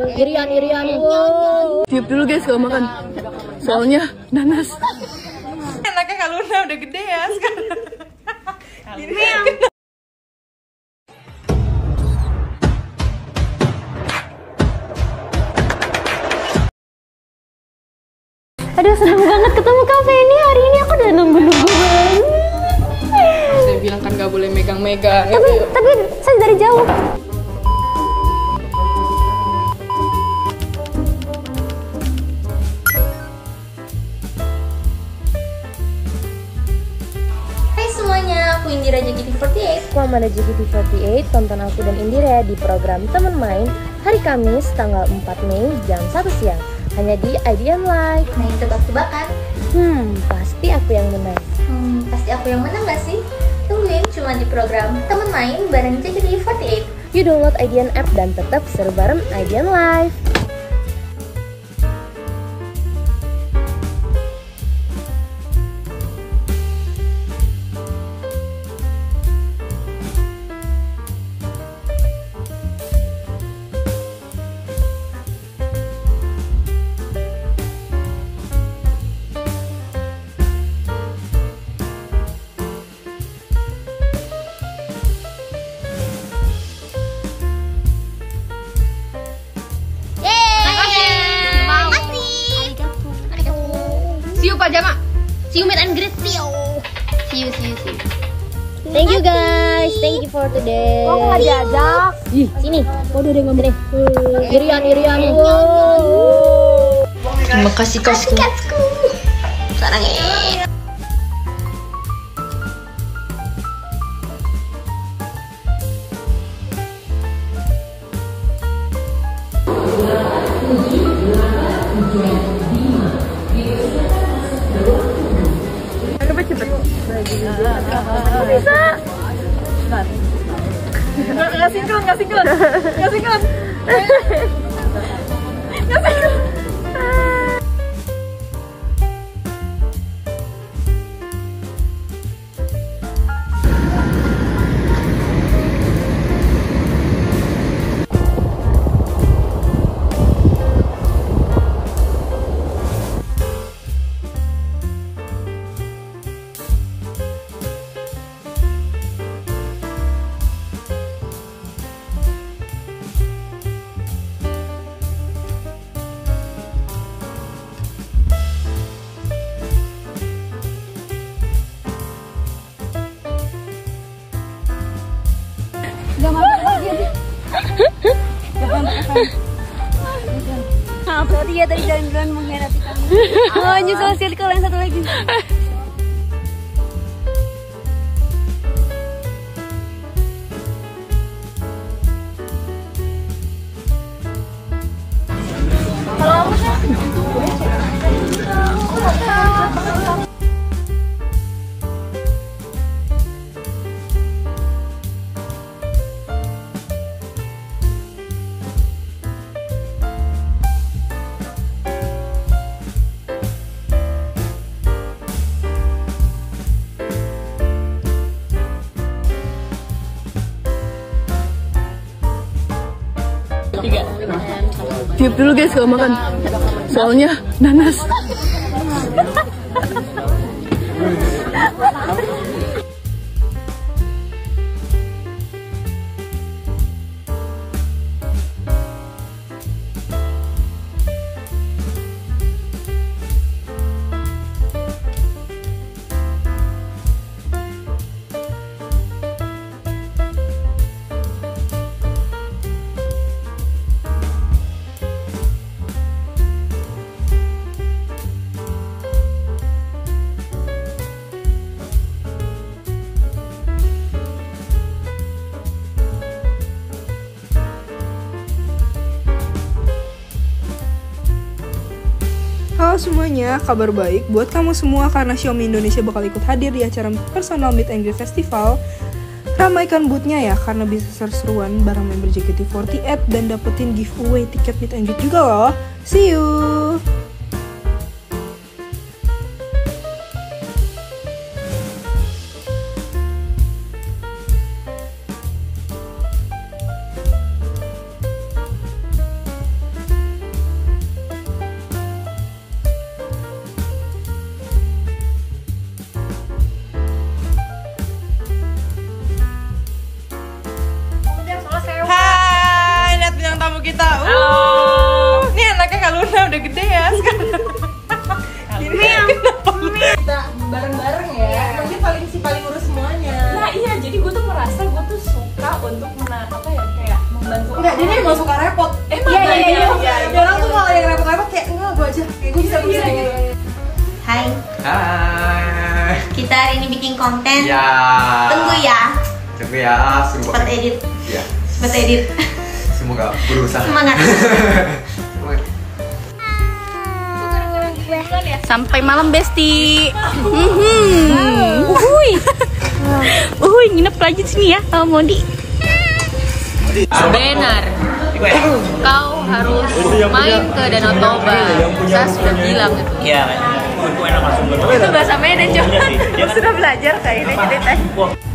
Irian, wow. Tiup dulu guys kalau makan. Soalnya nanas. Enaknya kalau udah gede ya sekarang. Aduh, seneng banget ketemu kafe ini. Hari ini aku udah nunggu-nunggu banget. Saya bilang kan gak boleh megang-megang. Tapi saya dari jauh. Hai semuanya, aku Indira JKT48. Aku Amanda JKT48. Tonton aku dan Indira di program Temen Main hari Kamis tanggal 4 Mei jam 1 siang. Hanya di IDN Live. Main tebak-tebakan. Pasti aku yang menang. Pasti aku yang menang gak sih? Tungguin cuma di program Temen Main bareng JKT48. You download IDN app dan tetap seru bareng IDN Live. See you Pak Jama. See you meet and greet. See you. Thank you guys. Thank you for today. Kok nggak diajak? Ih, sini. Waduh deh ngomong deh. Irian, wow. Terima kasih kasku. Sarang Bisa. Nggak sinkron. Berarti ya tadi jalan-jalan mengkhianati kami. Oh, nyusul circle yang satu lagi. Tiup dulu guys kalau makan. Soalnya nanas. Halo semuanya, kabar baik buat kamu semua karena Xiaomi Indonesia bakal ikut hadir di acara Personal Meet and Greet Festival. Ramaikan boothnya ya, karena bisa seru-seruan bareng member JKT48 dan dapetin giveaway tiket meet and greet juga loh. See you! kita hari ini bikin konten. Ya. Tunggu ya. Tunggu ya, Cepat edit. Ya. Cepat edit. Semoga berusaha. Semangat. Sampai malam Besti. Uhuy, nginep aja sini ya sama Mondi. Benar. Kau harus main ke Danau Toba. Saya sudah bilang itu. Iya, Itu bahasa Medan, coba. Sudah belajar kayaknya jadi teh.